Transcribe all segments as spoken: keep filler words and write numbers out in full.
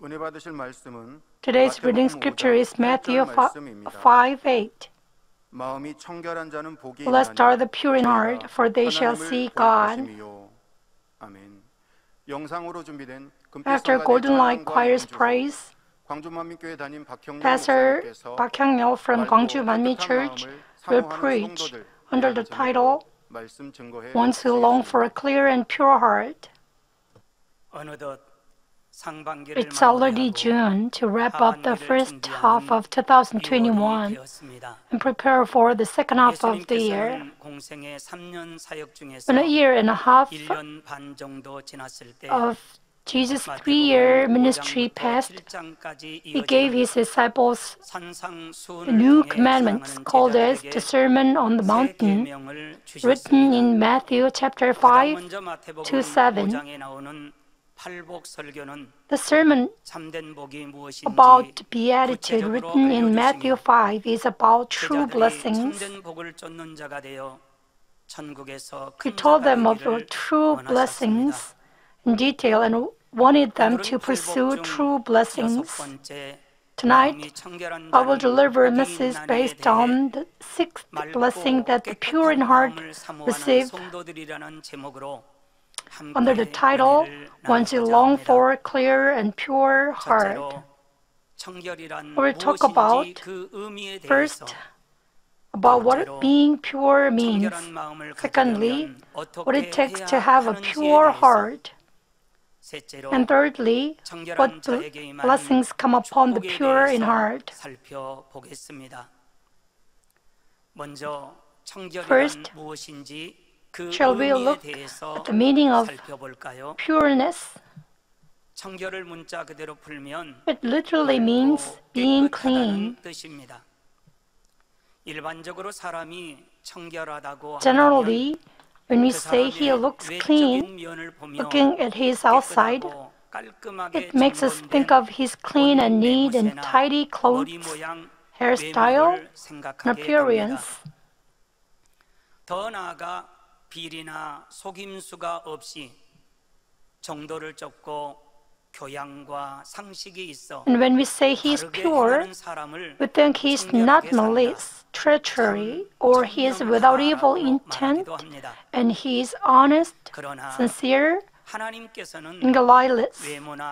은혜 받으실 말씀은 Today's reading scripture is Matthew five eight. 마음이 청결한 자는 복이 Blessed are the 있나니 pure in heart, for they shall see God. 아멘. 영상으로 준비된 After Golden Light Choir's praise, 광주만민교회 담임 박형렬 Pastor 목사님께서 Park Hyung-yeol from Gwangju Manmin Church will preach under the title 말씀 증거해 Ones Who Long for a Clear and Pure Heart. It's already June to wrap up the first half of two thousand twenty-one and prepare for the second half of the year. In a year and a half of Jesus' three-year ministry passed, He gave His disciples new commandments called as the Sermon on the Mountain, written in Matthew chapter five to seven. The sermon about beatitude written in Matthew five is about true blessings. He told them of true blessings in detail and wanted them to pursue true blessings. Tonight, I will deliver a message based on the sixth blessing that the pure in heart receive, under the title, Ones Who Long for a Clear and Pure Heart. We'll talk about, first, about what being pure means. Secondly, what it takes to have a pure heart. And thirdly, what blessings come upon the pure in heart. First, shall we look at the meaning of pureness? It literally means being clean. Generally, when we say he looks clean, looking at his outside, it makes us think of his clean and neat and tidy clothes, hairstyle, and appearance. 비리나 속임수가 없이 정도를 쫓고 교양과 상식이 있어. And when we say he's pure, we think he's not malice, treachery, or he is without evil intent, and he is honest, sincere, and guileless.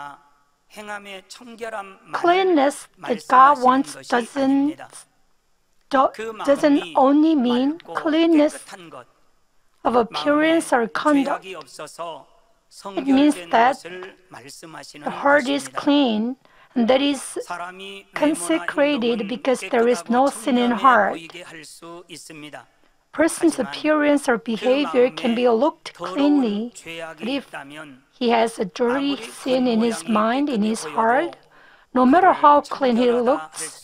Cleanness that God wants doesn't, doesn't only mean cleanness of appearance or conduct. It means that the heart is clean and that is consecrated because there is no sin in heart. Person's appearance or behavior can be looked cleanly, but if he has a dirty sin in his mind, in his heart, no matter how clean he looks,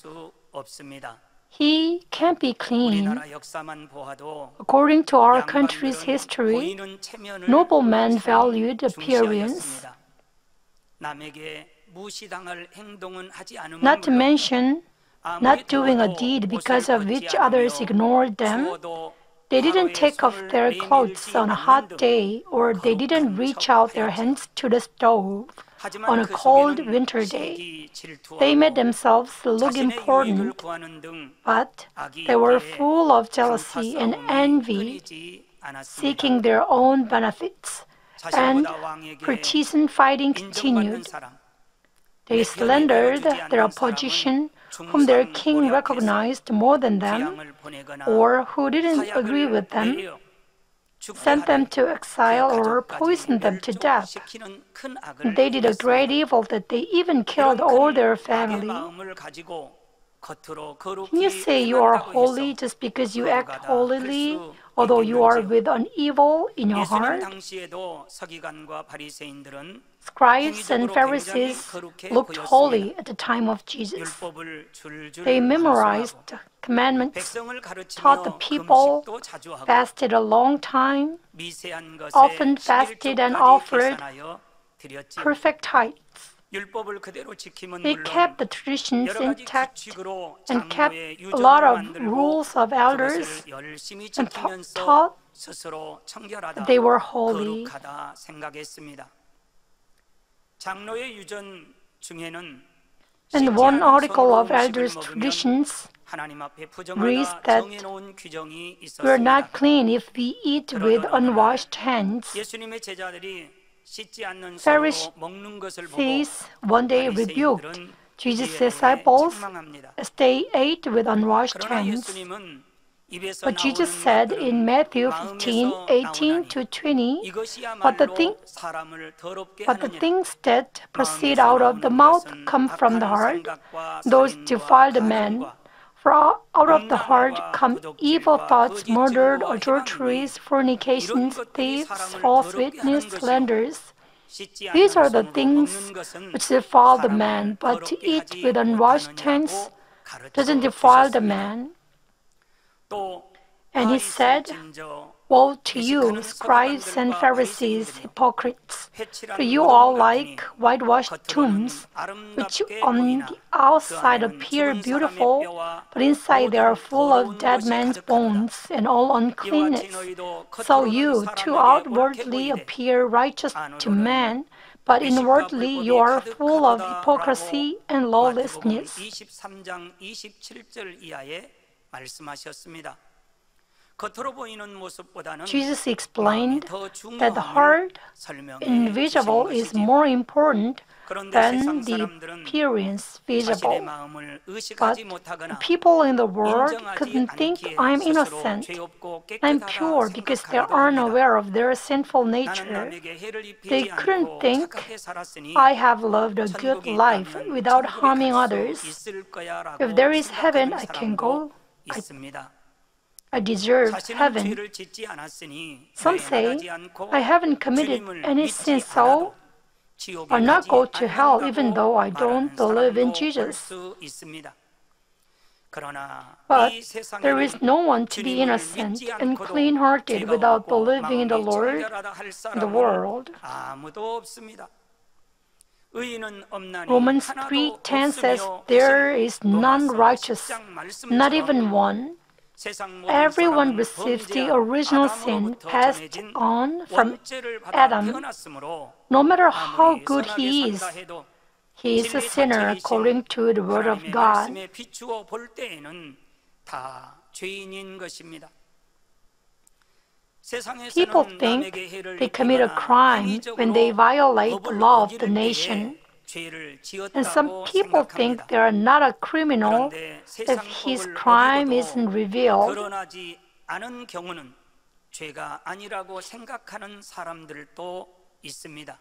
he can't be clean. According to our country's history, noblemen valued appearance. Not to mention, not doing a deed because of which others ignored them. They didn't take off their clothes on a hot day, or they didn't reach out their hands to the stove on a cold winter day. They made themselves look important, but they were full of jealousy and envy, seeking their own benefits, and partisan fighting continued. They slandered their opposition, whom their king recognized more than them, or who didn't agree with them, sent them to exile or poisoned them to death. They did a great evil that they even killed all their family. Can you say you are holy just because you act holily, although you are with an evil in your heart? Scribes and Pharisees looked holy at the time of Jesus. They memorized commandments, taught the people, fasted a long time, often fasted and offered perfect tithes. They kept the traditions intact and kept a lot of rules of elders and taught that they were holy. 중에는 And one article of elders' traditions 하나님 앞에 reads 부정하다 that 정해놓은 규정이 we are not 있었습니다. clean if we eat with unwashed hands. 예수님의 제자들이 씻지 않는 Pharisees 손으로 먹는 것을 보고 one day rebuked 바리새인들은 Jesus' 이에 대해 disciples 책망합니다. as they ate with unwashed 그러나 hands. 예수님은 입에서 But Jesus 나오는 said 말들은 in Matthew 마음에서 fifteen, eighteen 나오나니 to twenty, 이것이야말로 but the, thing, 사람을 더럽게 but the 하느니라. things that proceed 마음에서 out of the 나오는 mouth 것은 come from the 악한 heart. 생각과 Those 살인과 defile the man. 가늠과 For out of the heart 음란과 come 도둑질과 evil thoughts, 거짓 murder, 증거와 adulteries, 이런 fornications, 것들이 thieves, 사람을 false 더럽게 witness, 하는 것이요. slanders. 씻지 These 않는 are the 손으로 things 먹는 것은 which defile the 사람을 man, but to 더럽게 eat 하지 with unwashed hands 못하느냐고 가르쳐 doesn't defile the 주셨습니다. man. 또 And he said, Woe to you, scribes and Pharisees, hypocrites! For you are like whitewashed tombs, which on the outside appear beautiful, but inside they are full of dead men's bones and all uncleanness. So you too outwardly appear righteous to man, but inwardly you are full of hypocrisy and lawlessness. 이십삼 장 이십칠 절 이하에 말씀하셨습니다. 겉으로 보이는 모습보다는 Jesus explained 더 that the 중요함을 heart 설명해 invisible 주신 is 것이지요. more important 그런데 than 세상 the 사람들은 appearance 자신의 visible. 마음을 But 의식하지 못하거나 people in the world 인정하지 couldn't think 않기에 I'm 스스로 innocent, 죄 없고 I'm 깨끗하다 pure, because they 생각하기도 aren't 합니다. aware of their sinful 나는 nature. 남에게 해를 They 입히지 couldn't 않고 think 착하게 살았으니 I have lived a good 천국에 life 있다면 without 천국에 harming 갈 수 others. 있을 거야라고 If there is heaven, 생각하는 I can 사람도 go. I, 있습니다. I deserve 자신은 heaven. 죄를 짓지 않았으니 Some 교회 say, 나가지 않고 I haven't committed 주님을 any 믿지 sin, so 않아도 지옥에 I'll not 가지 go to hell 않는다고 even though I don't 말하는 believe in 사람도 볼 Jesus. 수 있습니다. 그러나 But 이 there is 세상에는 no one to be 주님을 innocent 믿지 and 않고도 clean-hearted 죄가 without 없고 believing in the 마음이 Lord 청결하다 할 in the 사람은 world. 아무도 없습니다. 의인은 없나니 Romans 하나도 three ten says, 없으며 There is none 로마서 righteous, 십 장 not 말씀처럼 even one. 세상 모든 Everyone 사람은 receives the 범죄한 original sin 아담으로부터 passed 전해진 on from 원죄를 받아 Adam. 태어났으므로 No matter how 아무리 good 선하게 he is, 산다 해도 he is a 진리 sinner 자체이신 according to the word of 하나님의 God. 말씀에 비추어 볼 때에는 다 죄인인 것입니다. People 세상에서는 think 남에게 해를 they commit a 입히거나 crime when they 행위적으로 violate the 법을 law of the 어길 때에 nation. 죄를 And some 지었다고 people think 생각합니다. they are not a criminal 그런데 if 세상 his 법을 crime 어기고도 isn't revealed. 드러나지 않은 경우는 죄가 아니라고 생각하는 사람들도 있습니다.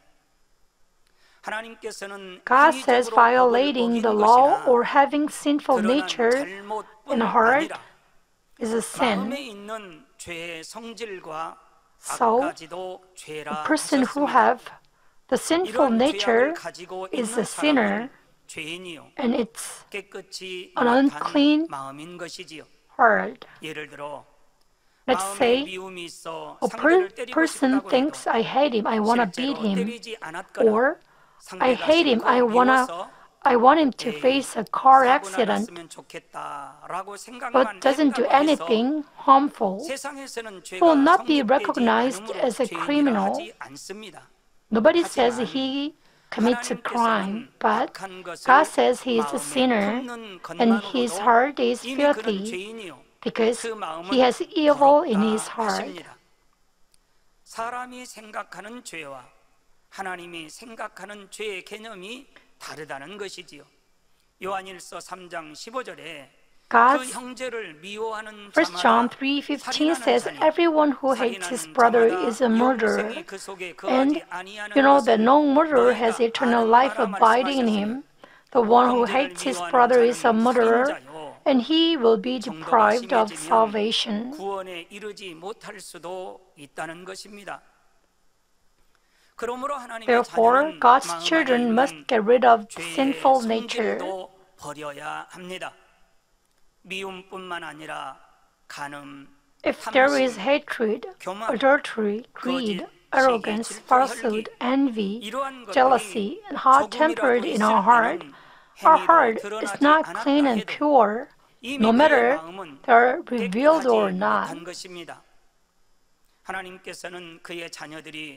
하나님께서는 God says 행위적으로 법을 violating the 어기는 law 것이나 or having sinful 드러난 nature 잘못뿐 in heart 아니라 is a sin. 마음에 있는 죄의 성질과 So, 악까지도 죄라 a person who 하셨습니다. have the sinful 이런 nature 죄악을 가지고 is 있는 a sinner, 사람은 죄인이요 and it's 깨끗이 an 못한 unclean 마음인 것이지요. heart. 예를 들어 Let's 마음에 say 미움이 있어 a 상대를 per- 때리고 person 싶다고 thinks, 해도 I hate him, I want to 실제로 beat him. 때리지 않았거나 Or, I 상대가 hate him, 싫고 I wanna, 미워서 I want him to 에이, face a car 사고 accident, 나갔으면 좋겠다라고 but 생각만 doesn't do 했다고 해서 anything harmful. 세상에서는 He will 죄가 not be 성립되지 recognized 않으므로 as a 죄인이라 criminal. 하지 않습니다. Nobody says 하지만 he commits a crime, 하나님께서는 but 악한 것을 God says he is a 마음에 sinner 품는 and his 것만으로도 heart is 이미 그는 filthy 죄인이요 because 그 마음은 he has evil in his 더럽다 heart. 하십니다. 사람이 생각하는 죄와 하나님이 생각하는 죄의 개념이 다르다는 것이지요. 요한일서 삼 장 십오 절에 그 God's 형제를 미워하는 First John 자마다 three fifteen 살인하는 says, 자니 Everyone who hates his 살인하는 brother 자마다 is a murderer. 영생이 그 속에 And 거하지 아니하는 you know that 것을 no murderer has 너희가 eternal 아는 life 바라 abiding in 말씀하셨으니 him. The one who 형제를 hates his 미워하는 brother is a 자는 murderer, 살인자요 and he will be 정도가 deprived of 심해지면 salvation. 구원에 이르지 못할 수도 있다는 것입니다. 그러므로 하나님의 Therefore, 자녀는 God's 마음 안에 children 있는 must get rid of 죄의 sinful nature. 성질도 버려야 합니다. 미움뿐만 아니라 간음, If there is 탐심, hatred, 교만, adultery, greed, 거짓, arrogance, 시기, 질투, falsehood, 혈기, envy, 이러한 jealousy, 것들이 and hot-tempered 조금이라도 in our 있을 heart, 때는 our 행위로 heart is 드러나지 not 않았다 clean and 해도 pure, 이미 no 그의 matter 마음은 they are revealed 깨끗하지 or not. 못한 것입니다. 하나님께서는 그의 자녀들이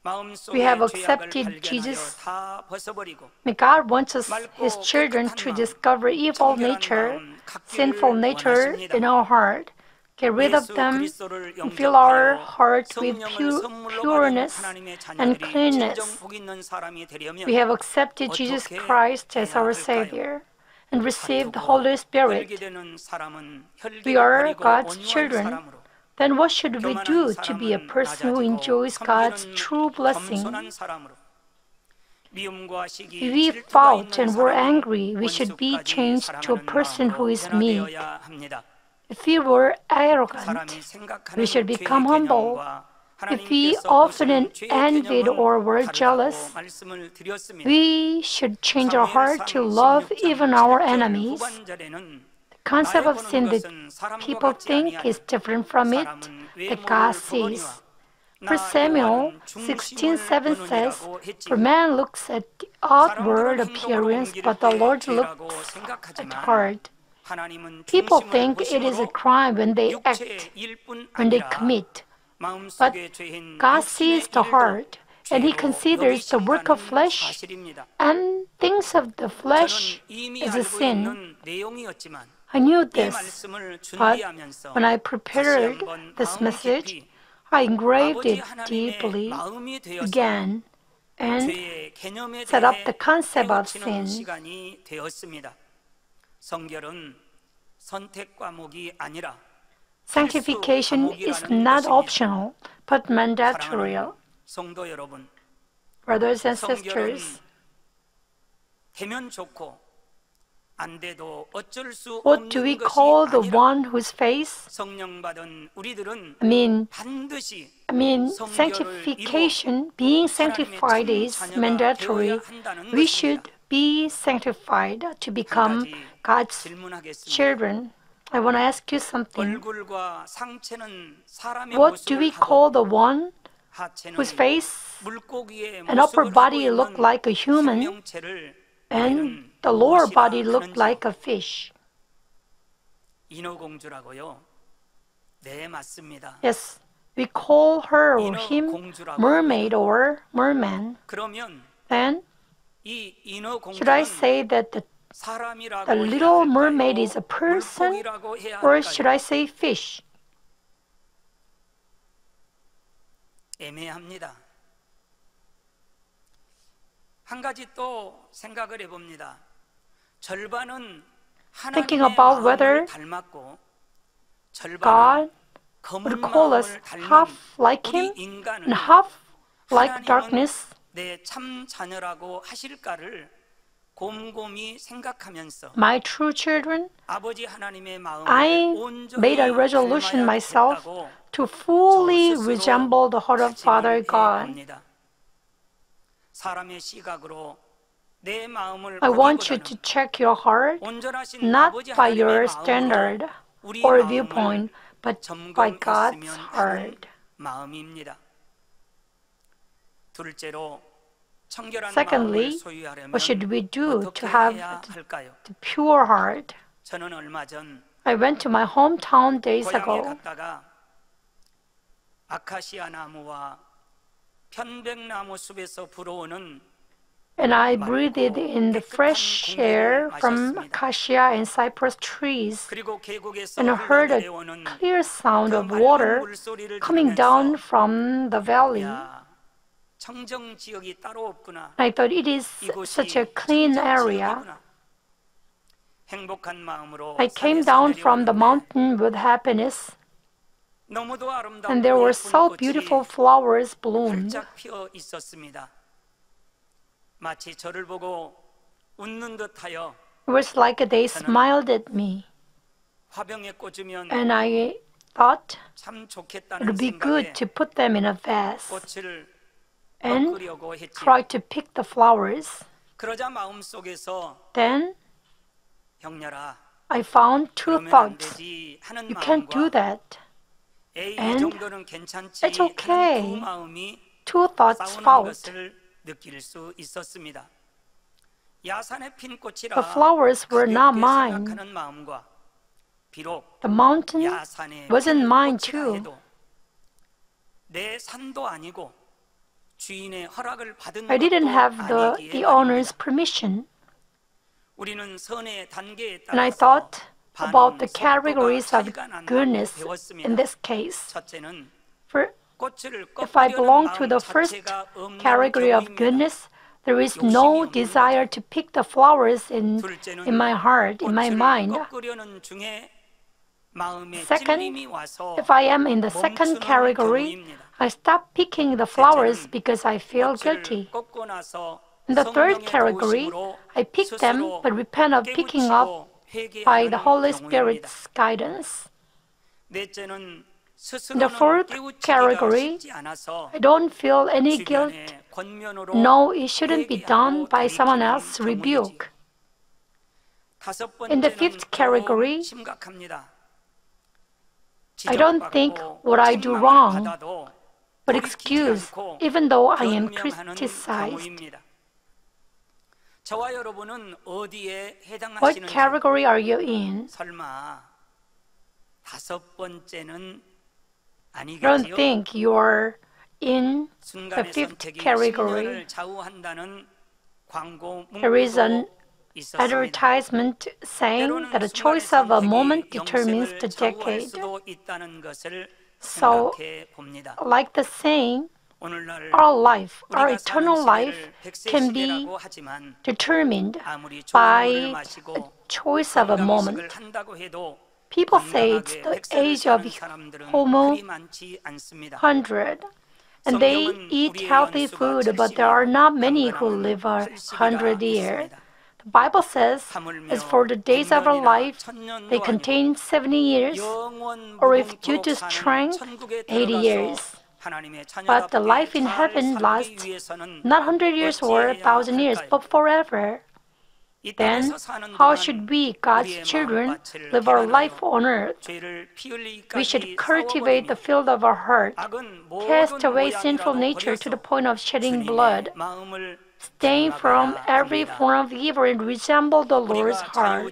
마음속의 We have 죄악을 accepted 발견하여 Jesus. 다 벗어버리고 God wants us, 맑고 His children, 깨끗한 to 마음, discover evil 청결한 nature, 마음 갖기를 sinful nature 원하십니다. in our heart, get rid of 예수 them, 그리스도를 and fill our 영접하여 heart with 성령을 pu- 선물로 받은 pureness 하나님의 and 자녀들이 cleanness. 진정 복 있는 사람이 되려면 We have accepted Jesus 어떻게 Christ as 해야 our 할까요? Savior and received the 다투고 Holy Spirit. 혈기되는 사람은 We 혈기를 are 버리고 God's 온유한 children. 사람으로, Then what should we 교만한 do to be a 사람은 person who 낮아지고 enjoys God's 섬기는 true blessing? 겸손한 사람으로, 미움과 시기, If we 질투가 fought 있는 and were 사람은 angry, we should be 원수까지 changed to a 사랑하는 person who 마음으로 is meek. 변화되어야 합니다. If we were arrogant, 사람이 생각하는 we should 죄의 become humble. 개념과 If we 하나님께서 often 보시는 죄의 envied 개념은 or were 다르다고 jealous, 말씀을 드렸습니다. we should change our heart to love even our enemies. The concept of sin that people think is different from it that God sees. First Samuel sixteen seven says, "For man looks at the outward appearance, but the Lord looks at heart." People think it is a crime when they act, when they commit. But God sees the heart, and He considers the work of flesh, and things of the flesh is a sin. I knew this, but when I prepared this message, I engraved it deeply again and set up the concept of sin. 성결은 선택 과목이 아니라 Sanctification is not optional, but mandatory. 성도 여러분, Brothers and 성결은 sisters, 되면 좋고 안 돼도 어쩔 수 what do we 없는 것이 call the 아니라 one whose face? 성령 받은 우리들은 I mean, 반드시 I mean, sanctification, being sanctified is mandatory. We should be sanctified to become God's children. I want to ask you something. 얼굴과 상체는 사람의 What do we 모습을 call 하고 the one 하체는 whose face 물고기의 and upper 모습을 body 하고 look 있는 like a human 생명체를 and 우리는 the lower 무엇이라 body look 하는지요? like a fish? 인어공주라고요? 네, 맞습니다. Yes, we call her or him 인어공주라고 mermaid or merman. 그러면 Then, 이 should I 인어공주는 say that the, 사람이라고 the 해야 little 할까요? mermaid is a person, 물고기라고 해야 or 할까요? should I say fish? 애매합니다. 한 가지 또 생각을 해봅니다. 절반은 Thinking 하나님의 about 마음을 whether 닮았고 절반은 God 검은 would call us 마음을 닮은 half like 우리 Him 인간을 and half like 하나님은 darkness. 내 참 자녀라고 하실까를 곰곰이 생각하면서 My true children, 아버지 하나님의 마음을 I 온전히 made a resolution 닮아야 myself 되겠다고 to fully 저 스스로 resemble the heart of Father 다짐을 God. 해봅니다. 사람의 시각으로 내 마음을 I want you 보기보다는 to check your heart 온전하신 not 아버지 by your 하나님의 standard 마음으로 우리 or 마음을 viewpoint, but by God's 점검했으면 하는 heart. 마음입니다. 둘째로 청결한 Secondly, 마음을 소유하려면 what should we do 어떻게 to have 해야 the, 할까요? the pure heart? 저는 얼마 전 I went to my hometown days 고향에 ago, 갔다가 아카시아 나무와 편백나무 숲에서 불어오는 and I breathed in the fresh air from acacia and cypress trees, 그리고 계곡에서 and heard a 흘러내려오는 clear sound 그 of 맑은 water 물소리를 coming 들으면서 down from the valley. 야, 청정 지역이 따로 없구나. I thought it is 이곳이 such a clean 청정 area. 지역이구나. 행복한 마음으로 I came 산에서 down from the 내려오는데 mountain with happiness, 너무도 아름답고 and there were 예쁜 so 꽃이 beautiful flowers bloomed. 활짝 피어 있었습니다. 마치 저를 보고 웃는 듯하여 It was like they smiled at me, 화병에 꽂으면 and I thought 참 it 좋겠다는 would be good 생각에 to put them in a vase 꽃을 and 꺾으려고 했지. try to pick the flowers. 그러자 마음속에서 Then 형렬아 I found two 그러면 안 thoughts. 되지 하는 You can't do 마음과 that. 에이 이 And 정도는 괜찮지 it's okay. 하는 두 마음이 Two thoughts 싸우는 fought. 것을 느낄 수 있었습니다. 야산에 핀 꽃이라 The flowers were not 가볍게 mine. 생각하는 마음과 비록 The mountain 야산에 wasn't 핀 mine 꽃이라 too. 해도 내 산도 아니고 주인의 허락을 받은 I didn't 것도 have the, 아니기에 the 말입니다. owner's permission. 우리는 선의 단계에 And I 따라서 thought 반응 about the 속도가 categories of 차이가 난다고 goodness 배웠습니다. in this case. 첫째는 For 꽃을 if I 꺾으려는 belong to 마음 the first 자체가 없는 category of 경우입니다. goodness, there is no desire to pick the flowers in, 둘째는 in my heart, in my 꽃을 mind. 꺾으려는 중에 마음에 Second, 찔림이 와서 if I am in the second 멈추는 category, 경우입니다. I stop picking the flowers 셋째는 because I feel 꽃을 guilty. 꺾고 나서 In the third 성령의 category, 도우심으로 I pick them 스스로 but repent of picking up 깨우치고 by the 회개하는 Holy 경우입니다. Spirit's guidance. 넷째는 In the 스스로는 fourth 깨우치기가 category, 쉽지 않아서 I don't feel any guilt. 주변의 권면으로 No, it shouldn't be done 회개하고 by someone 돌이키는 else's 경우이지요. rebuke. 다섯 In the 번째는 fifth 더욱 category, 심각합니다. I don't think 지적받고 what I do 책망을 wrong, 받아도 but 돌이키지 excuse, 않고 even though I am 변명하는 criticized. 경우입니다. 저와 여러분은 어디에 What 해당하시는지 category are you in? 설마 다섯 번째는 I don't 아니겠지요? think you're in the 순간의 fifth 선택이 category. 십 년을 좌우한다는 광고 There is an 문구도 있었습니다. advertisement saying 때로는 that the 순간의 choice of a 선택이 moment determines 영생을 the 좌우할 decade. 수도 있다는 것을 So, 생각해 봅니다. like the saying, 오늘날 our life, our 우리가 eternal 사는 life 시대를 백세 can be 시대라고 하지만 determined 아무리 좋은 물을 by a 마시고 choice of a moment. 건강식을 한다고 해도 People say it's 건강하게 the 백세를 age of 사는 사람들은 Homo 그리 많지 않습니다. one hundred. And they eat healthy food, but there are not many who live a hundred years. The Bible says, as for the days of our life, they contain seventy years, or if due to strength, eighty years. But the life in heaven lasts not hundred years or a thousand years, but forever. Then, how should we, God's children, live our life on earth? We should cultivate the field of our heart, cast away sinful nature to the point of shedding blood, abstain from every form of evil and resemble the Lord's heart.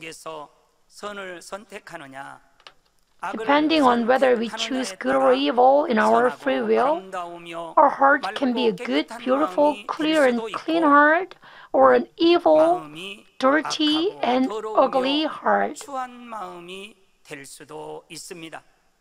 Depending on whether we choose good or evil in our free will, our heart can be a good, beautiful, clear, and clean heart, or an evil, dirty, and ugly heart. 추한 마음이 될 수도 있습니다.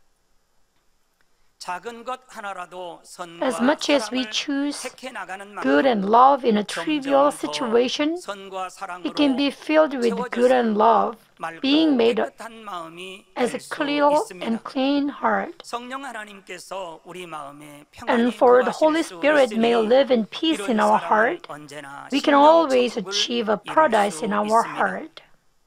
작은 것 하나라도 선과 As much as we 사랑을 choose 택해 나가는 good 만큼 and love in a trivial 점점 더 situation, 선과 사랑으로 it can be filled with good and love, being made 깨끗한 마음이 as 될 a 수 clear 있습니다. and clean heart. 성령 하나님께서 우리 마음에 And 평안히 for the 거하실 Holy 수 Spirit may 있으니 live in peace 이런 in our 사람은 heart, 언제나 we can 심령 always 천국을 achieve a 이룰 paradise 수 in our 있습니다. heart.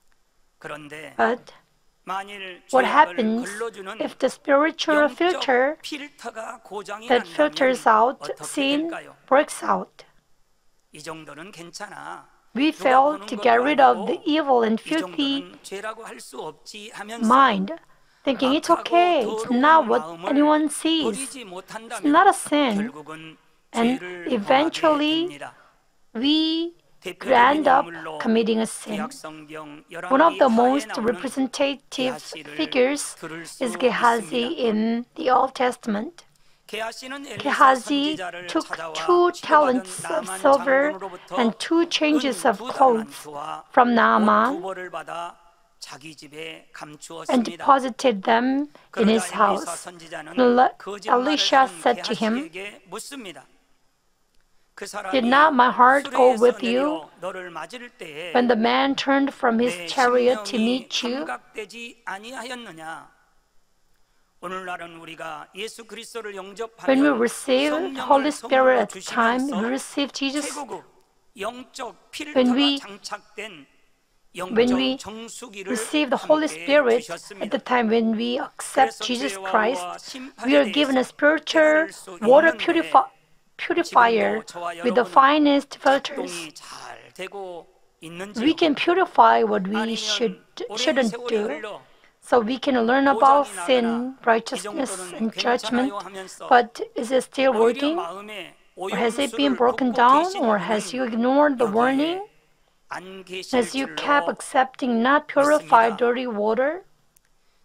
그런데 But 만일 what 죄악을 happens 걸러주는 if the spiritual 영적 filter 필터가 고장이 that 난다면 filters out 어떻게 sin 될까요? breaks out? 이 정도는 괜찮아. We 누가 fail 보는 to 것도 get rid of 아니고 the evil and 이 filthy 정도는 죄라고 할 수 없지 하면서 mind, thinking it's okay, it's not what anyone sees, 버리지 it's 못한다면 not a sin, 결국은 and 죄를 eventually 범하게 됩니다. we could 대표적인 end up 인물로 committing a sin. 구약 성경 One of 열왕기 the 하에 most 나오는 representative 게하시를 figures 들을 수 is Gehazi 있습니다. in the Old Testament. 게하시는 엘리사 Gehazi 선지자를 took 찾아와 two 치료받은 talents of 나만 silver 장군으로부터 and two changes 은 of 두 clothes 달란트와 from 옷 두 Naaman 벌을 받아 자기 집에 and 감추었습니다. deposited them in his 그러자 엘리사 house. 선지자는 And 거짓말을 Elisha 하는 said to him, 게하시에게 묻습니다. 그 사람이 Did not my heart go 수레에서 with you 내려 너를 맞을 때에 when the man turned from his 내 chariot to 심령이 meet you? 감각되지 아니하였느냐? 오늘날은 우리가 예수 그리스도를 When we 영접하면 receive the 성령을 Holy Spirit 선물로 at the time we 주시면서 receive Jesus, 최고급 영적 When 필터가 we- 장착된 when we 영적 정수기를 receive the Holy 함께 Spirit at 주셨습니다. the time when we accept 그래서 Jesus 죄와 Christ, 의와 심판에 we are given a 대해서 spiritual 깨달을 수 water 있는데 purifi- purifier 지금도 저와 with the 여러분은 finest filters. 작동이 잘 되고 있는지요? We can purify what we 아니면 should, 오랜 shouldn't 세월이 do, 흘러 so we can learn about 고장이 sin, 나거나 이 righteousness, 정도는 and judgment. 괜찮아요 하면서 But is it still 오히려 working? 마음에 Or has it been 오염수를 broken 붓고 down? 계신 Or has you 분은 ignored the 여기에 warning? 안 계실 As you kept 줄로 accepting not purified 믿습니다. dirty water?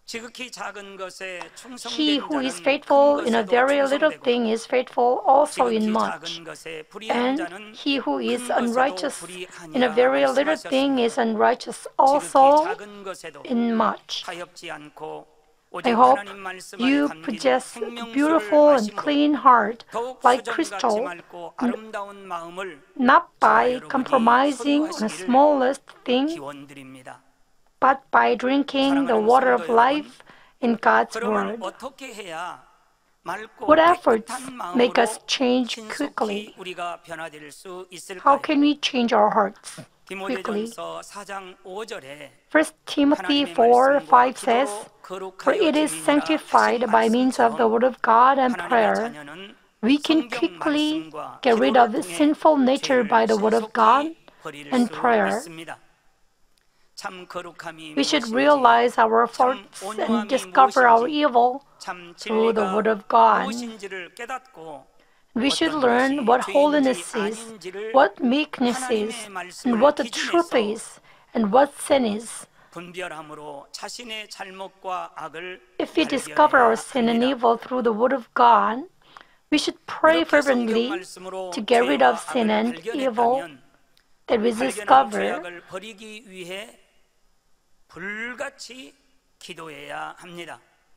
지극히 작은 것에 He 충성된 who is 자는 faithful 큰 in a 것에도 very little 충성되고 thing is faithful also in 지극히 much. 작은 것에 불의한 And 자는 he who is 큰 것에도 unrighteous in a 불의하니라 very little thing 말씀하셨습니다. is unrighteous 지극히 also 작은 것에도 in much. 타협지 않고 I 오직 hope 하나님 말씀 안에 you 담긴 possess a 생명수를 beautiful and 마심으로 clean heart 더욱 like 수정같이 crystal, 맑고 아름다운 마음을 not 저와 by 여러분이 compromising on the 소유하시기를 smallest thing, 기원드립니다. but by drinking the 사랑하는 water of 성도 여러분, life in God's 그러면 word. 어떻게 해야 맑고 What efforts 깨끗한 make 마음으로 us change 신속히 quickly? 우리가 변화될 수 How 있을까요? can we change our hearts quickly? 디모데전서 사 장 오 절에 First Timothy 하나님의 four 말씀과 five says, 기도로 For 거룩하여 it is 지니라 sanctified 하신 by means of the 말씀처럼 word of God and 하나님의 prayer. 자녀는 We can 성경 quickly 말씀과 get rid of 기도를 the 통해 sinful nature 죄를 by the word of God 신속히 버릴 and 수 prayer. 있습니다. 참 거룩함이 We should 무엇인지, realize our 참 faults 온유함이 and discover our 무엇인지, evil 참 through the 진리가 word of God. 무엇인지를 깨닫고 We should 어떤 learn 것이 what 죄인지 holiness is, 아닌지를 what meekness 하나님의 is, 말씀을 and what the truth 기준해서 is, and what sin is. 분별함으로 자신의 잘못과 악을 If we discover 발견해야 our sin and 합니다. evil through the word of God, we should pray 이렇게 성경 fervently 말씀으로 to get rid of 죄와 sin 악을 and evil 발견했다면 that we 발견한 discover. 죄악을 버리기 위해 불같이 기도해야 합니다.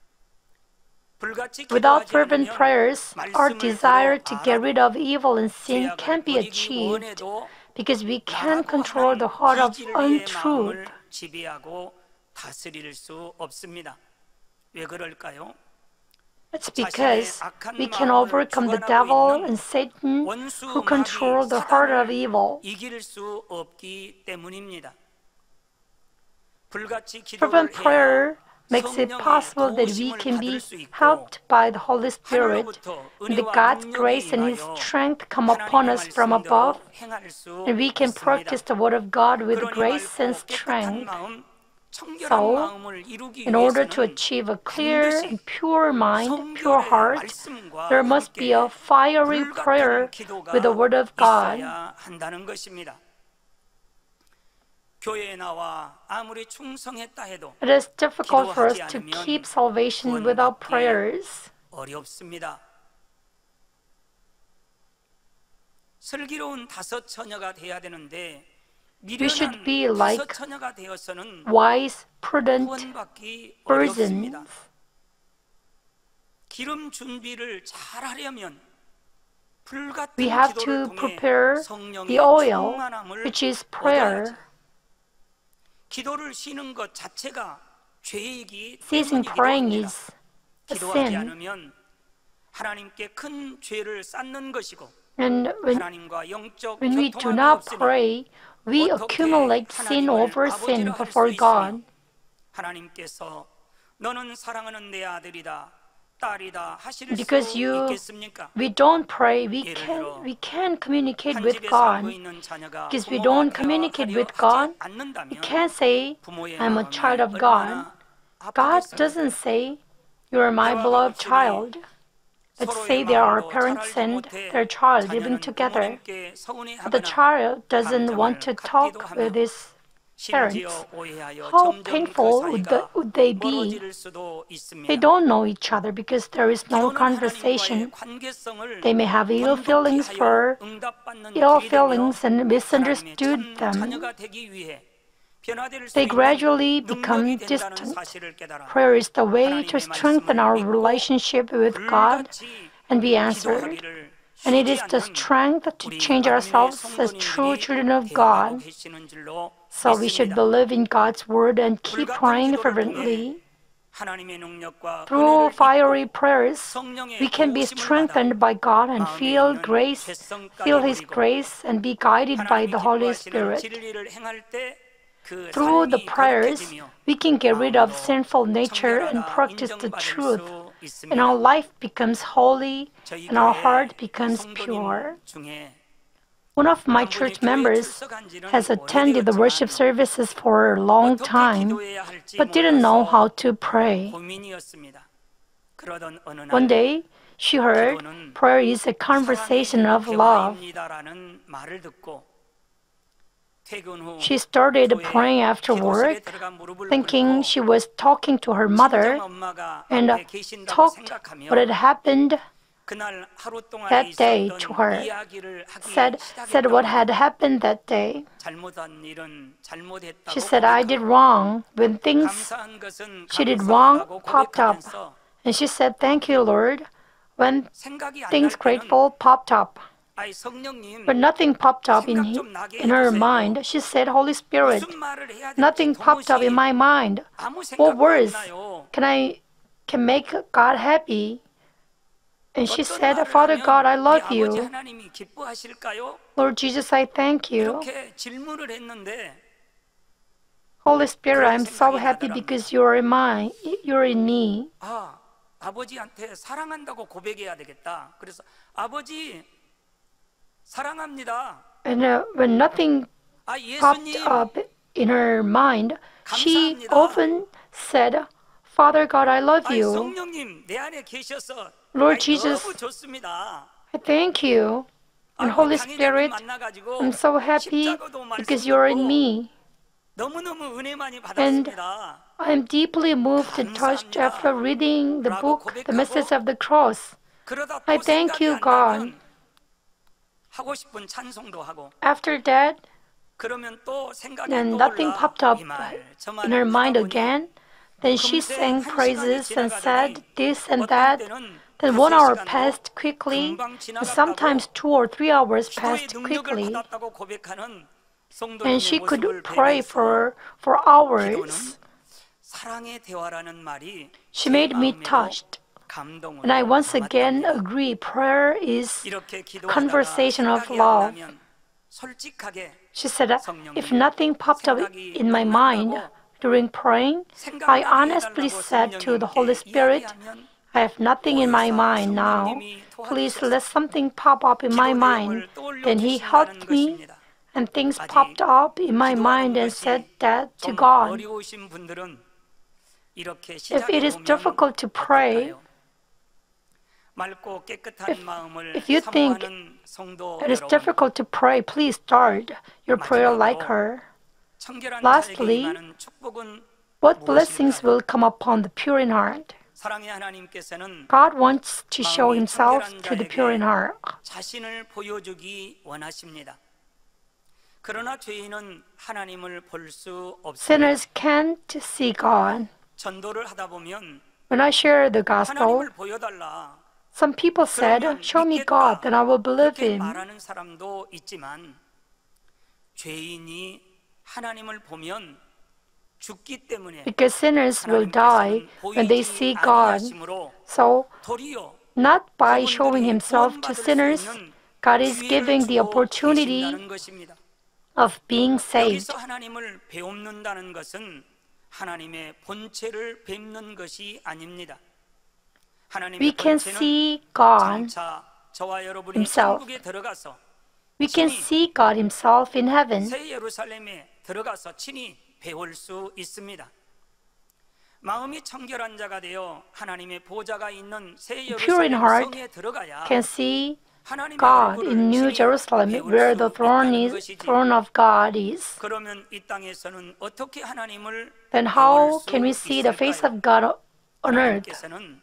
불같이 Without 기도하지 fervent 않으면 prayers, our 말씀을 desire to get 들어 rid of evil and sin 죄악을 can't be 버리기 achieved 원해도 because we can't 나라고 control 하는 the heart of 비진리의 untruth. 마음을 지배하고 다스릴 수 없습니다. 왜 그럴까요? It's because we can overcome the devil and Satan 원수 who control 마귀 the heart of 사단을 evil. 이길 수 없기 때문입니다. 불같이 Fervent 기도를 prayer 해야 makes it 성령의 possible that we 도우심을 can be 받을 수 있고 helped by the Holy Spirit, 하늘로부터 and that 은혜와 God's 능력이 grace and His 임하여 strength come upon 하나님의 us from 말씀대로 above, 행할 수 and we can 있습니다. practice the Word of God with 그러니 grace and 맑고 깨끗한 strength. 마음, 청결한 So, 마음을 이루기 in order to 위해서는 achieve a clear 반드시 and pure mind, pure 성결의 heart, 말씀과 there must be a 함께 fiery prayer 불같은 기도가 with the Word of God. 있어야 한다는 것입니다. 교회에 나와 아무리 충성했다 해도 It is difficult for us 기도하지 to 않으면 keep salvation without 구원받기 prayers. 어렵습니다. 슬기로운 다섯 처녀가 돼야 되는데 We should 미련한 be like 다섯 처녀가 되어서는 wise, prudent 구원받기 어렵습니다. virgins. 기름 준비를 잘 하려면 불같은 We have 기도를 to 통해 prepare 성령의 the oil, 충만함을 which is 얻어야지. prayer. 기도를 쉬는 것 자체가 죄이기 Ceasing 때문이기도 praying 합니다. is a 기도하지 sin. 않으면 하나님께 큰 죄를 쌓는 것이고 And when, 하나님과 영적 when we do 교통함이 not 없으니 pray, we 어떻게 accumulate sin 하나님을 over sin 아버지라 할 수 before God. 있으며 하나님께서 너는 사랑하는 내 아들이다 딸이다 하실 Because 수 you, 있겠습니까? we don't pray, we 예를 can 들어, we can communicate 한 with 집에 살고 God. 있는 자녀가 Because we 부모가 don't communicate 대화하려 with God, 하지 않는다면 we can't say, 부모의 I'm a 마음이 child of God. 얼마나 God 아프겠습니까? doesn't say, you are my 대화가 beloved 없으니 child. Let's 서로의 say they are 마음도 잘 parents 알지 and 못해 their child living 자녀는 together. 부모님께 But the 서운해하거나 child doesn't want to 감정을 talk 갖기도 with 하며 his parents. 심지어 오해하여 How 점점 그 painful would, the, 사이가 would they be? 멀어질 수도 있습니다. They don't know each other because there is no 기도는 conversation. 하나님과의 관계성을 They may have ill 돈독히 feelings 하여 for 응답받는 ill 길이 되며 feelings and 하나님의 misunderstood 참 them. 자녀가 되기 위해 변화될 수 They 있는 gradually 능력이 become 된다는 distant. 사실을 깨달아 Prayer is the way to 하나님의 strengthen 말씀을 our 믿고 relationship with God 불같이 and be answered. 기도하기를 And it 쉬지 is the 않는 strength to 우리 change 만민의 ourselves as true 성도님들이 children of 되어가고 God. 계시는 줄로 So we should 믿습니다. believe in God's word and keep 불같은 praying 기도를 fervently. 통해 하나님의 능력과 Through 은혜를 fiery 입고 prayers, 성령의 we can be 도우심을 받아 strengthened by God and 마음에 feel 있는 grace, 죄성까지 feel His 버리고 grace, and be guided by 하나님이 the Holy 기뻐하시는 Spirit. 진리를 행할 때 그 Through the 삶이 prayers, 거룩해지며 we can get rid of 마음도 sinful nature and 청결하다 practice the 인정받을 truth, 수 and our 있습니다. life becomes holy 저희 and our 교회 heart becomes 성도님 pure. 중에 One of my 한 분이 church 교회에 members 출석한 지는 has attended the worship 오래되었지만 services for a long 어떻게 time, 기도해야 할지 but didn't know 몰라서 how to pray. 고민이었습니다. 그러던 어느 One 날 day, she heard 기도는 prayer is a 사랑의 conversation of love. 대화입니다라는 말을 듣고 퇴근 후 She started 교회 praying after 기도실에 work, 들어가 무릎을 thinking 꿇고 she was talking to her mother, 친정 엄마가 and 앞에 계신다고 talked 생각하며 what had happened 그날 하루 동안에 that day 있었던 to her, 이야기를 하기 said, said what 시작했답니다. had happened that day. 잘못한 일은 잘못했다고 She said, I did 고백하고 wrong when things 감사한 것은 she did wrong 감사하다고 popped up. 고백하면서 And she said, thank you, Lord, when 생각이 안 things 날 때는 grateful popped up. 아이 성령님 But nothing popped up in, 생각 좀 나게 in her 해주세요. mind. She said, Holy Spirit, 무슨 말을 해야 될지 nothing popped up in 도무지 my mind. 아무 What 생각도 안 words 나요. can I can make God happy? And she 어떤 said, 말을 Father God, I 하면 우리 love 아버지 you. 하나님이 기뻐하실까요? Lord Jesus, I thank you. 이렇게 질문을 했는데 Holy Spirit, 그런 I'm so 생각이 happy 나더랍니다. because you're in my, you're in me. 아, 아버지한테 사랑한다고 고백해야 되겠다. 그래서 아버지 사랑합니다. And uh, when nothing 아, popped 예수님 up in her mind, she 감사합니다. often said, Father God, I love 아, you. 성령님 내 안에 계셔서 Lord 아이, Jesus, 너무 좋습니다. I thank you. And 아, Holy 강의자님 Spirit, 만나가지고 I'm so happy 십자가도 말씀 because you're in 듣고 me. 너무너무 은혜 많이 And 받았습니다. I'm deeply moved and touched after reading the book, The Message of the Cross. 그러다 I 또 thank 생각이 you, 안 God. 나면 하고 싶은 찬송도 하고 After that, 그러면 또 생각이 then nothing 떠올라 popped up 이 말, 저 in her 말을 mind 하다 보니 again. Then she 금세 sang 한 시간이 praises and said 지나가더니 this and 어떤 that. 때는 Then one hour 두세 시간도 passed quickly, 금방 and 지나갔다고 sometimes two or three hours 기도의 passed 능력을 quickly. 받았다고 고백하는 And 성도님의 she 모습을 could pray 뵈면서 for, for 기도는 hours. 사랑의 대화라는 말이 She 제 made me 마음에도 touched. 감동을 And I once again 담았답니다. agree, prayer is 이렇게 기도하다가 conversation of 생각이 안 love. 나면 솔직하게 She said, 성령님, if nothing popped up 생각이 in my 안 mind 난다고 during praying, I 생각나게 honestly 해달라고 said to the Holy 성령님께 Spirit, 이야기하면 I have nothing in my 보혜사 mind now. 성령님이 Please 도와주셔서 let something pop up in my 기도 mind. 내용을 떠올려 Then he 주신다는 helped me, 것입니다. and things 아직 popped up in my mind 기도하는 and said 것이 that to 좀 God. 어려우신 분들은 이렇게 If it is 시작해 보면 difficult to pray, 어떨까요? 맑고 깨끗한 if, 마음을 if you think 사모하는 성도 it is 여러분, difficult to pray, please start your prayer like her. 청결한 Lastly, 자에게 임하는 축복은 What blessings 무엇일까요? will come upon the pure in heart? 사랑의 하나님께서는 God wants to show 마음이 himself 청결한 to the pure in 자에게 heart. 자신을 보여주기 원하십니다. 그러나 죄인은 하나님을 볼 수 없습니다. Sinners can't see God. 전도를 하다 보면 When I share the gospel, 하나님을 보여달라 some people said, 그러면 show me 믿겠다 God, then I will believe 그렇게 him. 말하는 사람도 있지만 죄인이 하나님을 보면 죽기 때문에 Because sinners will die 하나님께서는 when they 보이지 see God. 아니하심으로 So, 도리어 not by showing 그분들이 himself to 구원받을 수 sinners, 있는 God is 기회를 giving the 주고 opportunity 계신다는 것입니다. of being saved. 여기서 하나님을 배움는다는 것은 하나님의 본체를 뵙는 것이 아닙니다. 하나님의 We can 본체는 see God 장차 저와 여러분이 himself. 천국에 들어가서 We can see God himself in heaven. 새 예루살렘에 들어가서 친히 배울 수 있습니다. 마음이 청결한 자가 되어 하나님의 보좌가 있는 새 Pure in 예루살렘 heart 성에 들어가야 can see 하나님의 God 얼굴을 in New 친히 Jerusalem, 배울 where 수 the throne 있다는 is 것이지. throne of God is. 그러면 이 땅에서는 어떻게 하나님을 Then 배울 how 수 can we see the face 있을까요? of God on earth? 하나님께서는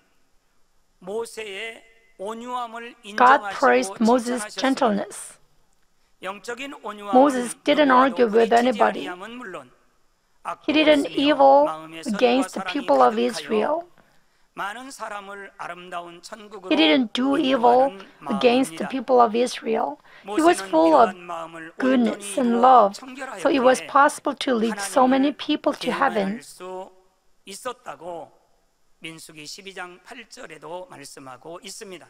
모세의 온유함을 God praised 인정하시고 Moses' 칭찬하셨습니다. gentleness. 영적인 온유함은 Moses didn't argue with 누구와도 anybody. 부딪히지 아니함은 물론 He didn't 악독없으며 evil 마음에 선과 against the 사랑이 people of 가득하여 Israel. 많은 사람을 아름다운 천국으로 He didn't do evil 인도하는 against the 마음입니다. people of Israel. He was 모세는 full of 이러한 마음을 goodness 온전히 and 이루어 love, so it was 청결하였기에 possible to lead so many 하나님을 people to heaven. 대면할 수 있었다고 민수기 십이 장 팔 절에도 말씀하고 있습니다.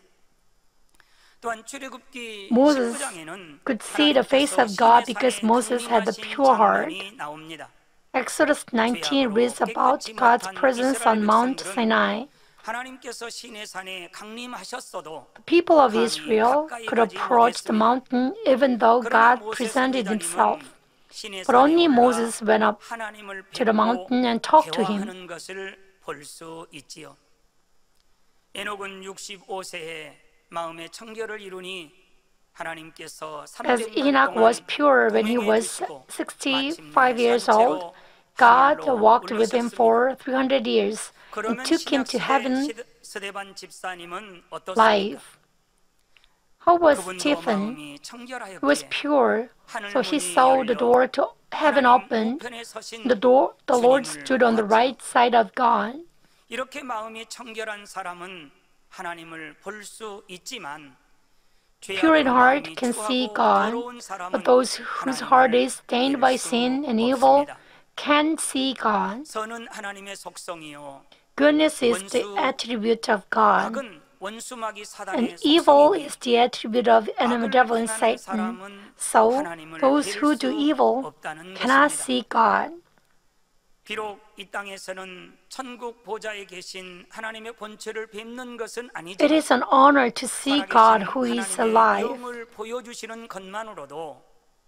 또한 출애굽기 Moses 십구 장에는 could see the face of God because Moses had the pure heart. 나옵니다. Exodus nineteen reads about God's presence on Mount Sinai. 하나님께서 시내 산에 강림하셨어도 The people of Israel could approach the mountain even though God presented himself. But only Moses went up to the mountain and talked to him. 대화하는 것을 볼 수 있지요. 에녹은 육십오 세에 마음의 청결을 이루니 하나님께서 As 삼백 년 Enoch was 동안 pure when he 동행해 was 주시고 sixty-five 마침내 years old, 선체로 God 하늘로 walked with him 올리셨습니다. for three hundred years and 그러면 took him to 신약시대 heaven 스데반 집사님은 어떻습니까? live. How was 그분도 Stephen? 마음이 He was 청결하였기에 pure, so he 하늘문이 saw the 열려 door to heaven 하나님 opened. 우편에 서신 The door, the Lord 주님을 stood on the 보았지요. right side of God. 이렇게 마음이 청결한 사람은 하나님을 볼 수 있지만 Pure in 죄악으로 heart 마음이 can see 추하고 God, 더러운 사람은 but those whose heart 하나님을 is stained 볼 by 수 sin and evil 없습니다. can't see God. 선은 하나님의 속성이요 Goodness is the 원수 attribute of God, 악은 원수마귀 and 사단의 evil 속성이니 is the attribute of enemy 악을 devil and 행하는 Satan. 사람은 So 하나님을 those 뵐 who 수 do evil 없다는 cannot 것입니다. see God. 비록 이 땅에서는 천국 보좌에 계신 하나님의 본체를 뵙는 것은 It 아니지만 is an honor to see God who is 하나님의 alive. 영을 보여주시는 것만으로도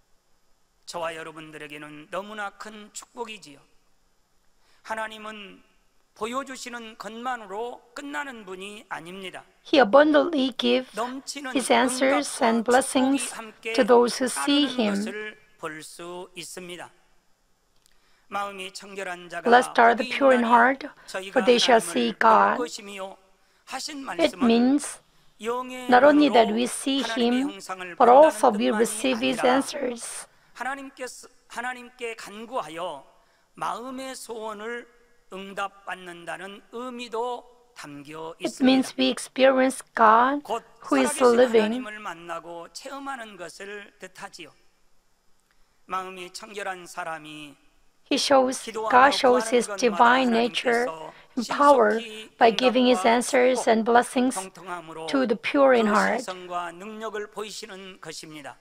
저와 여러분들에게는 너무나 큰 축복이지요. 하나님은 보여주시는 것만으로 끝나는 분이 아닙니다. He abundantly gives 넘치는 His answers 응답과 and blessings 축복이 함께 to those who see 따르는 Him. 것을 볼 수 있습니다. 마음이 청결한 자가 Blessed are the 복이 pure in 있나니 heart, 저희가 for they shall see 하나님을 볼 God. 것이며 하신 It 말씀은 means 영의 not only 눈으로 that we see 하나님의 Him, 형상을 but also 본다는 we 뜻만이 receive His 아니라 answers. 하나님께서 하나님께 간구하여 마음의 소원을 응답받는다는 의미도 담겨 It 있습니다. means we experience God 곧 who is 살아계신 living. 하나님을 만나고 체험하는 것을 뜻하지요. 마음이 청결한 사람이 He shows, God shows His divine nature and power by giving His answers and blessings to the pure in heart. 신성과 능력을 보이시는 것입니다.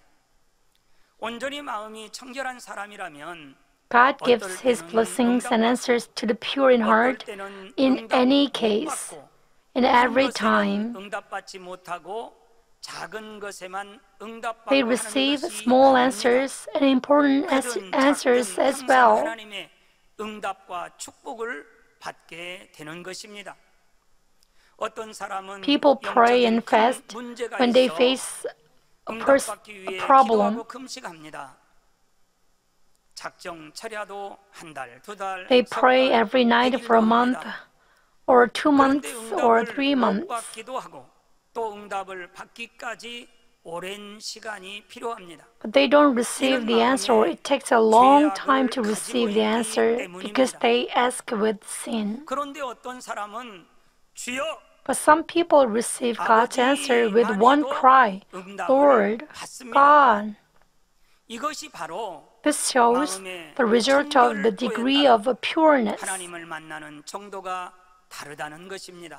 온전히 마음이 청결한 사람이라면 God gives His blessings and answers to the pure in heart in any case, in every time. 응답받지 못하고 작은 것에만 응답받고 They 하는 receive 것이 small 아닙니다. answers and important as- 그들은 answers 작든 as 항상 well. 하나님의 응답과 축복을 받게 되는 것입니다. 어떤 사람은 People pray and 영적인 큰 fast 문제가 when they 있어 face a, pers- 응답받기 a 위해 problem. 기도하고 금식합니다. 작정 철야도 한 달, 두 달, They 석 pray 달, every night 백 for a 일도 month, 합니다. or two months, 그런데 or 응답을 three 못 months. 받기도 하고 또 응답을 받기까지 오랜 시간이 필요합니다. But they don't receive the answer, or it takes a long time to receive the answer because they ask with sin. 그런데 어떤 사람은 주여 But some people receive God's answer with one cry, Lord, God. 이것이 바로 This shows the result of the degree of pureness. 하나님을 만나는 정도가 다르다는 것입니다.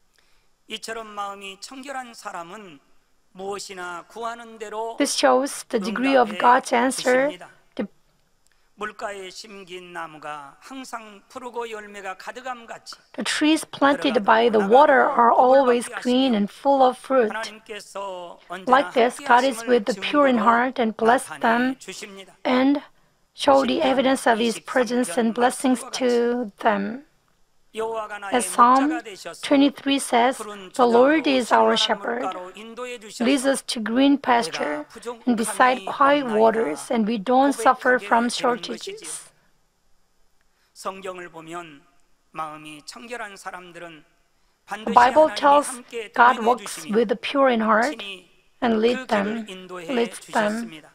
이처럼 마음이 청결한 사람은 무엇이나 구하는 대로 This shows the degree of God's answer. The 물가에 심긴 나무가 항상 푸르고 열매가 가득함 같이 The trees planted by the water are always green and full of fruit. 하나님께서 언제나 Like this, God is with the pure in heart and bless them 주십니다. and show the evidence of His presence and blessings to them. 여호와가 나의 As Psalm 목자가 되셔서 twenty-three says, 푸른 the Lord 초장으로 is our 충만한 shepherd, 물가로 인도해 주셔서 leads us to green pasture and beside quiet waters, and we don't suffer from shortages. 성경을 보면 마음이 청결한 사람들은 The 반드시 Bible 하나님이 tells 함께 God 동행해 walks 주시며 with the pure in heart 친히 and 그 lead them, 길을 인도해 leads them. 주셨습니다.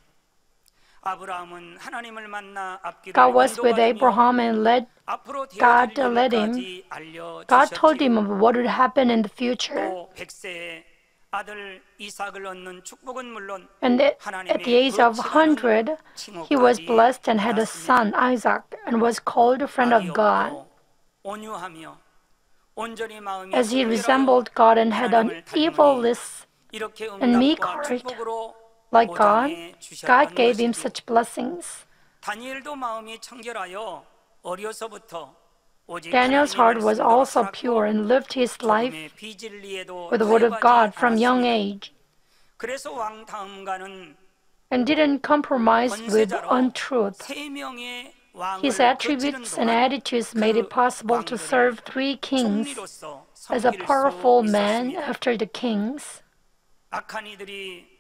아브라함은 하나님을 만나 앞길을 God was with 인도하며 Abraham and led 앞으로 God 되어질 led him. 일까지 알려 God told 주셨지요. him of what would happen in the future. 또 백세에 아들 이삭을 얻는 축복은 물론 And at at the age of one hundred, he was blessed and had a son, Isaac, and was called a friend of God. 온유하며 온전히 마음이 As he 청결하여 resembled God and had an 하나님을 evilness 이렇게 and meek 응답과 heart, 축복으로 like God, 보장해 주셨던 God gave him 것이지요. such blessings. 다니엘도 마음이 청결하여 어려서부터 오직 Daniel's heart 하나님의 was 말씀대로 also 살았고 pure and lived his life 조금의 비진리에도 with the word of God 타협하지 from young 않았습니다. age 그래서 왕 다음가는 and didn't compromise with 권세자로 untruth. 세 명의 왕을 His 거치는 attributes and 동안 attitudes made it possible to serve three kings 총리로서 as a 섬길 수 powerful man 있었습니다. after the kings. 악한 이들이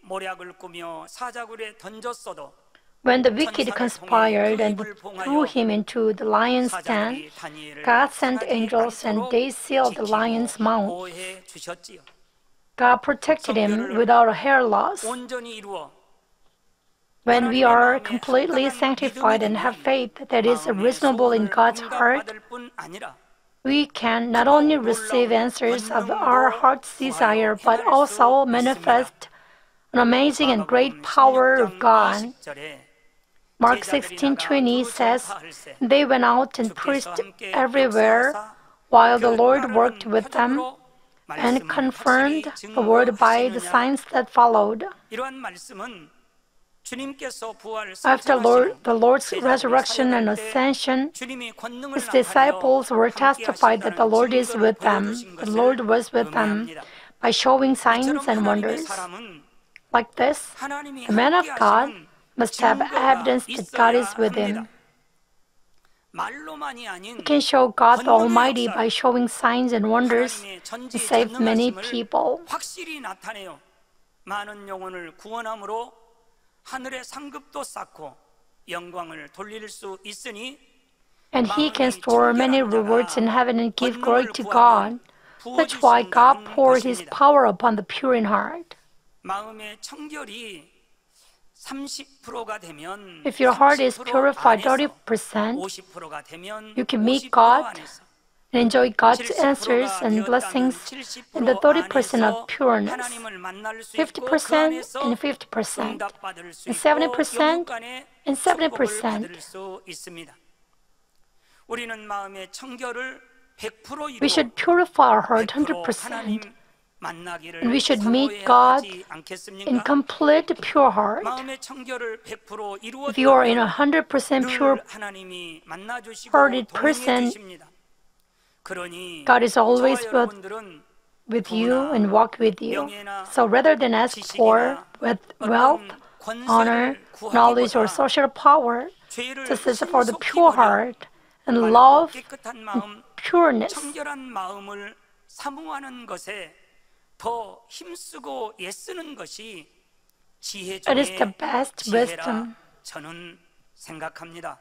모략을 꾸며 사자굴에 던졌어도 When the wicked conspired and threw him into the lion's den, 사자들이 다니엘을 God sent 상하지 angels and 않도록 they sealed the 지키고 lion's mouth. 보호해 주셨지요. God protected him without a hair loss. 온전히 이루어 When we are completely sanctified and have faith that is reasonable in God's heart, 응답받을 뿐 아니라 we can not only receive answers of our heart's desire, but also manifest an amazing and great power of God. Mark sixteen twenty says, they went out and preached everywhere while the Lord worked with them and confirmed the word by the signs that followed. 이러한 말씀은 주님께서 부활 After Lord, the Lord's resurrection and ascension, his disciples were testified that the Lord is with them. The Lord was with them by showing signs and wonders. Like this, the man of God must have evidence that God is with him. He can show God the Almighty by showing signs and wonders and save many people. 확실히 나타내요. 많은 영혼을 구원함으로 하늘의 상급도 쌓고 영광을 돌릴 수 있으니 And he can store many rewards in heaven and give glory to God. That's why God poured his power upon the pure in heart. 마음의 청결이 삼십 퍼센트가 되면 If your heart is purified thirty percent, 오십 퍼센트가 되면 you can meet 오십 퍼센트 God 안에서 and enjoy God's answers and blessings in the thirty percent of pureness, 하나님을 만날 수 fifty 있고 그 percent 안에서 and fifty percent, 응답받을 수 and 있고 seventy percent 영육간의 and seventy 축복을 percent. 받을 수 있습니다. 우리는 마음의 청결을 백 퍼센트 We should 이루어 purify our heart one hundred 하나님 percent. 만나기를 And we should meet 사모해야 God 하지 않겠습니까? in complete pure heart. 마음의 청결을 백 퍼센트 If you are in a 이루었다면 one hundred percent pure, 늘 하나님이 만나 주시고 hearted 동행해 person, 주십니다. 그러니 God is always 저와 with, 여러분들은 with you and walk with you. So rather than ask for with wealth, honor, knowledge, or social power, this is for the pure heart and love 깨끗한 and 마음, pureness. 청결한 마음을 사모하는 것에 더 힘쓰고 애쓰는 것이 지혜 It is the 중에 best 지혜라 wisdom. 저는 생각합니다.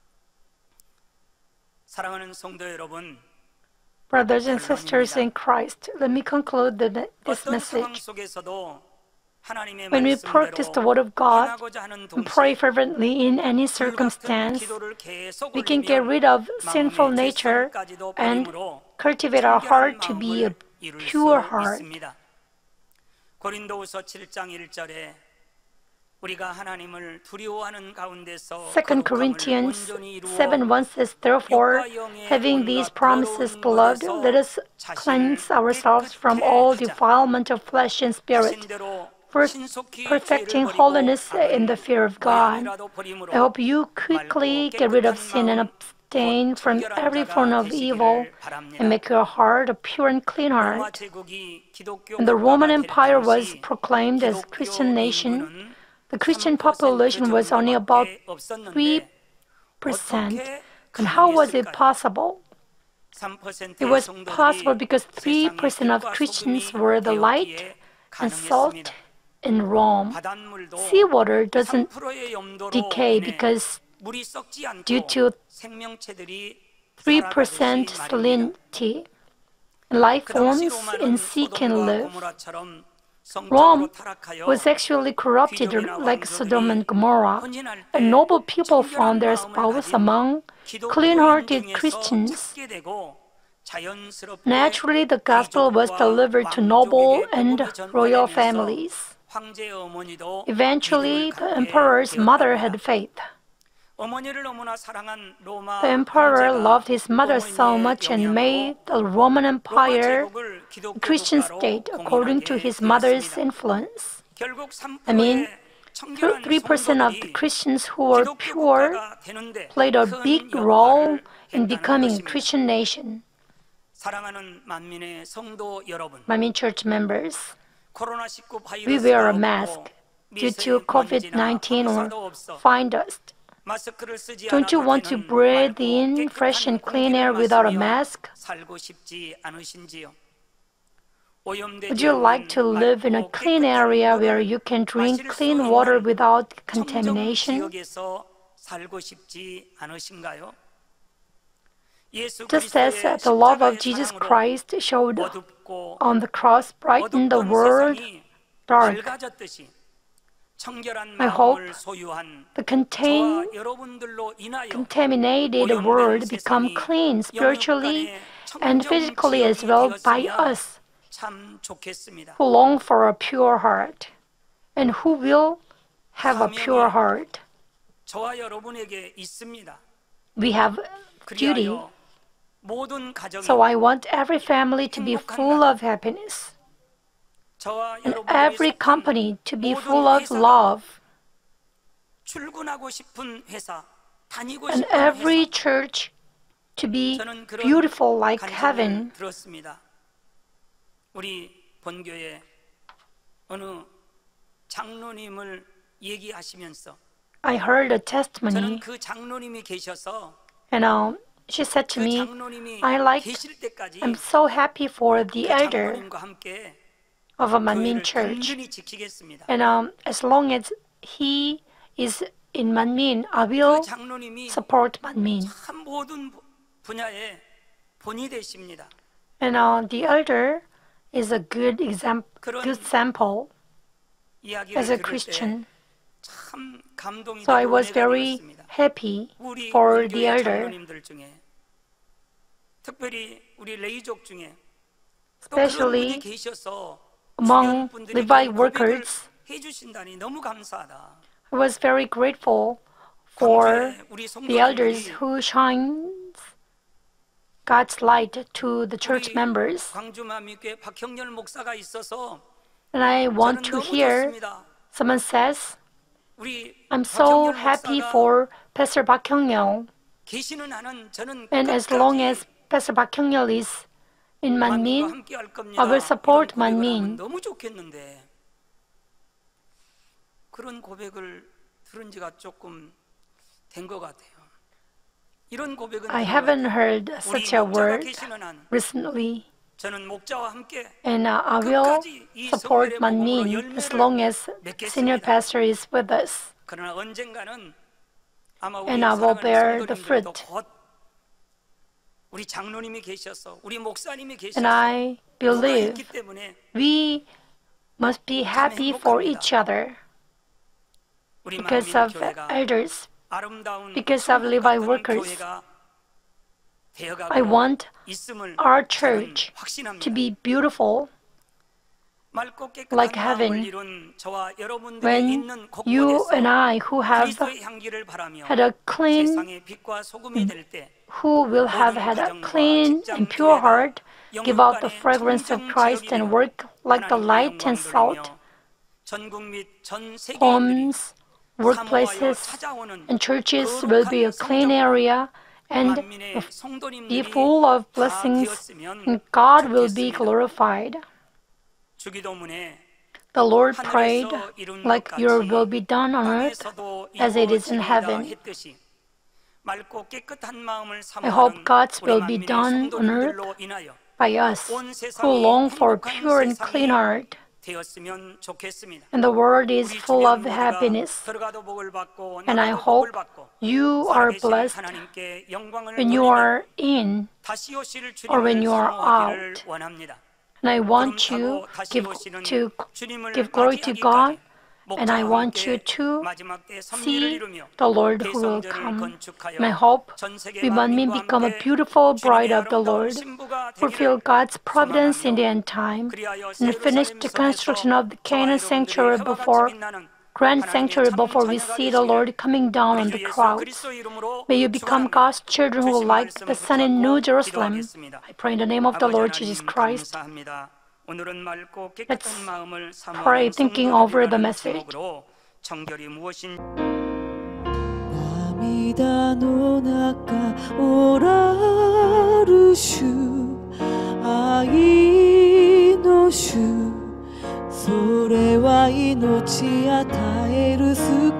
사랑하는 성도 여러분, Brothers and sisters in Christ, let me conclude the, this 어떤 상황 message. 속에서도 하나님의 When we 말씀대로 practice the Word of God 행하고자 하는 and pray 동시에 fervently in any 불같은 circumstance, 기도를 계속 we can get 올리면 rid of sinful 마음의 nature 죄성까지도 and 버림으로 cultivate our heart 청결한 to be a 마음을 이룰 pure 수 heart. 있습니다. 고린도후서 칠 장 일 절에 우리가 하나님을 두려워하는 가운데서 Second 거룩함을 Corinthians 온전히 이루어 seven one says, Therefore, having these promises, beloved, let us cleanse ourselves from all defilement of flesh and spirit, 자신대로 first 신속히 perfecting 죄를 버리고 holiness 악을 in the fear of God. 모양이라도 버림으로 I hope you quickly get rid of sin and abstain from every form of evil and make your heart a pure and clean 로마 heart. 제국이 기독교 When the Roman 국가가 될 Empire was 당시 proclaimed as 기독교 Christian nation, 인구는 the Christian 삼 퍼센트 population was only about 정도밖에 없었는데 three percent. 어떻게 And how was it 가능했을까요? possible? 삼 퍼센트의 It was 성도들이 possible because three 세상의 percent of 빛과 Christians 소금이 were the light 되었기에 and salt 가능했습니다. in Rome. 바닷물도 Seawater doesn't 삼 퍼센트의 염도로 decay 인해 because 물이 썩지 않고 due to 생명체들이 three 살아가듯이 percent 말입니다. salinity. Life 그 당시 forms 로마는 in sea can 소돔과 live. 고모라처럼 성적으로 Rome 타락하여 was actually corrupted like Sodom and Gomorrah, and noble people found their spouse among clean-hearted Christians. Naturally, the gospel was delivered to noble and royal families. Eventually, the emperor's mother had faith. The emperor loved his mother so much and made the Roman Empire a Christian state according to his mother's influence. I mean, three percent of the Christians who were pure played a big role in becoming a Christian nation. 사랑하는 만민의 성도 여러분, Manmin Church members, 코로나 십구 we wear a 바이러스가 mask 없고 due to COVID nineteen or 황사도 없어 fine dust. 마스크를 쓰지 Don't you 않아도 want to 되는 breathe 맑고 in fresh and 깨끗한 clean air 공기를 without a 마시며 mask? 살고 싶지 않으신지요? Would you like to live in a clean area where you can drink clean water without contamination? 지역에서 살고 싶지 않으신가요? Just as the love of Jesus Christ showed on the cross brightened the world dark, I hope the contain, contaminated world become clean spiritually and physically as well by us who long for a pure heart and who will have a pure heart. We have duty. So I want every family to be full of happiness and every company to be full of love and every church to be beautiful like heaven. 우리 본교에 어느 장로님을 얘기하시면서 I heard a testimony 저는 그 장로님이 계셔서 and um, she said to 그 me, 장로님이 I like, 계실 때까지 I'm so happy for the 그 elder 장로님과 함께 of a Manmin 교회를 church. 든든히 지키겠습니다. And um, as long as he is in Manmin, I 그 will 장로님이 support Manmin. 참 모든 분야에 본이 되십니다. And uh, the elder is a good example, good sample as a Christian. 참 감동이 So I 되고 was 은혜가 very 되었습니다. happy 우리 for the 본교의 elder, 장로님들 중에 특별히 우리 레이족 중에 또 especially 그런 분이 계셔서 among 주변 분들이 Levi 그런 고백을 workers. 해주신다니 너무 감사하다. I was very grateful for 광주에 우리 the elders 성도님들이 who shines God's light to the church 우리 members. 광주 만민교회 박형렬 목사가 있어서 And I 저는 want to 너무 hear 좋습니다. someone says, 우리 I'm so 박형렬 happy 목사가 for Pastor Park Hyung-yeol. 계시는 한은 저는 And as long 끝까지 as Pastor Park Hyung-yeol is in 만민과 Manmin, 함께 할 겁니다. I will support 이런 고백을 Manmin. 하면 너무 좋겠는데 그런 고백을 들은 지가 조금 된 것 같아요. 이런 고백은 I 된 것 haven't 같아요. heard 우리 such a 목자가 word 계시는 한 recently. 저는 목자와 함께 And uh, I will 끝까지 이 support 성결의 복음으로 Manmin as long as 맺겠습니다. senior pastor is with us. 그러나 언젠가는 아마 우리 And I will bear 사랑하는 the 성도님들도 fruit. 곧 우리 장로님이 계셔서 우리 목사님이 계셔서 And I 누가 believe 있기 때문에 we must be happy for each other 우리 because 만민 of 교회가 elders. 아름다운 because of 천국 Levi 같은 workers. 교회가 되어가고 I want 있음을 our 저는 church 확신합니다. to be beautiful 맑고 깨끗한 like 마음을 heaven. 이룬 저와 여러분들이 when 있는 you 곳곳에서 and I who have 그리스도의 향기를 바라며 had a clean, 세상의 빛과 소금이 될 때 who will have had a clean and pure heart, give out the fragrance of Christ and work like the light and salt, 전국 및 전 세계인들이 homes, 사모하여 workplaces, 찾아오는 and churches will be a clean area and 만민의 be 성도님들이 full of 다 blessings, 되었으면 and God will be 좋겠습니다. glorified. 주기도문에 The Lord prayed, 하늘에서 이룬 것 like your 같이 will be done on earth 땅에서도 as it is in 이루어지리라 heaven. 했듯이 맑고 깨끗한 마음을 I hope 사모하는 God's 우리 will be 만민의 done on 성도님들로 인하여 by us 온 who 세상이 long for 행복한 pure and 세상이 clean heart, 되었으면 좋겠습니다. and the world is 우리 full 주변 of 모두가 happiness. 들어가도 복을 받고 And I 나가도 hope 복을 받고 you are 살아계신 blessed 하나님께 영광을 when you 돌리며 are in, 다시 오실 or when 주님을 you are 사모하기를 out. 원합니다. And I want 구름 you 타고 다시 give, 오시는 to 주님을 give glory to God, 맞이하기까지 and I 목자와 want 함께 you to 마지막 때 섭리를 see 이루며 the Lord who will 대성전을 come. 건축하여 And I hope 전 세계 we Manmin 만민과 become a 함께 beautiful bride 주님의 of the 아름다운 Lord, 신부가 fulfill 되기를 God's providence in 소망하며 the end time, 그리하여 and finish the construction of the Canaan sanctuary before grand sanctuary before we see the Lord coming down on the clouds. May you become God's children who like the sun in New Jerusalem. I pray in the name of the Lord Jesus Christ. Let's pray thinking over the message. 涙の中おらる主愛の主それは命与える救